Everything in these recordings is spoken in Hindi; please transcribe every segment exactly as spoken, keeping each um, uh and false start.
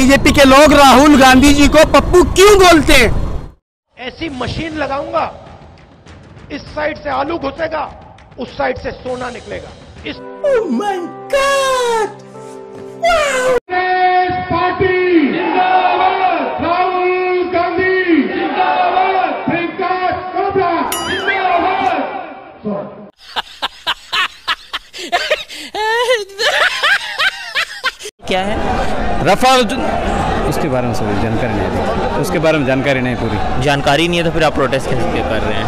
बीजेपी के लोग राहुल गांधी जी को पप्पू क्यों बोलते हैं? ऐसी मशीन लगाऊंगा, इस साइड से आलू घुसेगा, उस साइड से सोना निकलेगा। इस ओह माय गॉड! पार्टी जिंदाबाद, राहुल गांधी जिंदाबाद, प्रियंका चोपड़ा जिंदाबाद। क्या है रफाल? उसके बारे में सभी जानकारी नहीं है, उसके बारे में जानकारी नहीं पूरी जानकारी नहीं है, तो फिर आप प्रोटेस्ट कैसे कर रहे हैं?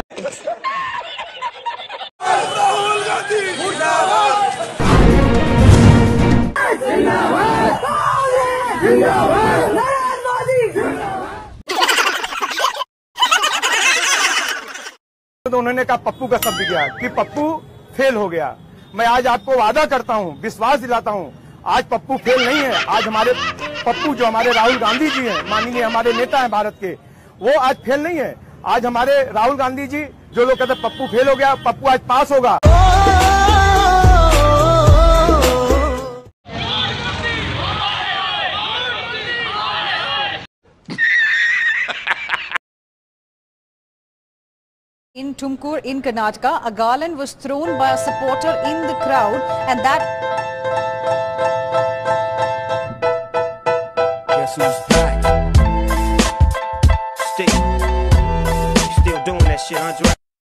तो उन्होंने कहा पप्पू का शब्द किया कि पप्पू फेल हो गया। मैं आज आपको वादा करता हूं, विश्वास दिलाता हूं, आज पप्पू फेल नहीं है। आज हमारे पप्पू जो हमारे राहुल गांधी जी हैं, माननीय हमारे नेता हैं भारत के, वो आज फेल नहीं है। आज हमारे राहुल गांधी जी, जो लोग कहते हैं पप्पू फेल हो गया, पप्पू आज पास होगा। In Tumkur, in Karnataka, a garland was thrown by a supporter in the crowd, and that